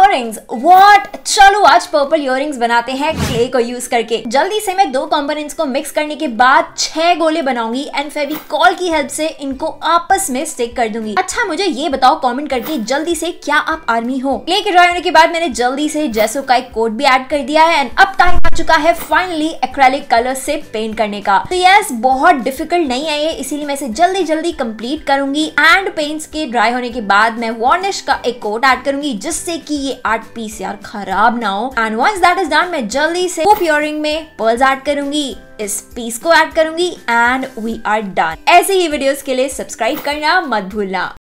Earrings. What, चलो आज purple earrings बनाते हैं क्ले को यूज करके। जल्दी से मैं 2 कंपोनेंट्स को मिक्स करने के बाद 6 गोले बनाऊंगी एंड फेविकॉल की हेल्प से इनको आपस में स्टिक कर दूंगी। अच्छा मुझे ये बताओ कमेंट करके जल्दी से, क्या आप आर्मी हो? क्ले के ड्राई होने के बाद मैंने जल्दी से जेसो का एक कोट भी ऐड कर दिया है एंड अब टाइम आ चुका है फाइनली एक्रेलिक कलर से पेंट करने का। तो यस, बहुत डिफिकल्ट नहीं है ये, इसीलिए मैं इसे जल्दी जल्दी कंप्लीट करूंगी एंड पेंट्स के ड्राई होने के बाद मैं वार्निश का एक कोट ऐड करूंगी जिससे कि ये आर्ट पीस यार खराब ना हो। And once that is done मैं जल्दी से होप इयररिंग में पर्ल्स ऐड करूंगी, इस पीस को ऐड करूंगी एंड वी आर डन। ऐसे ही वीडियोस के लिए सब्सक्राइब करना मत भूलना।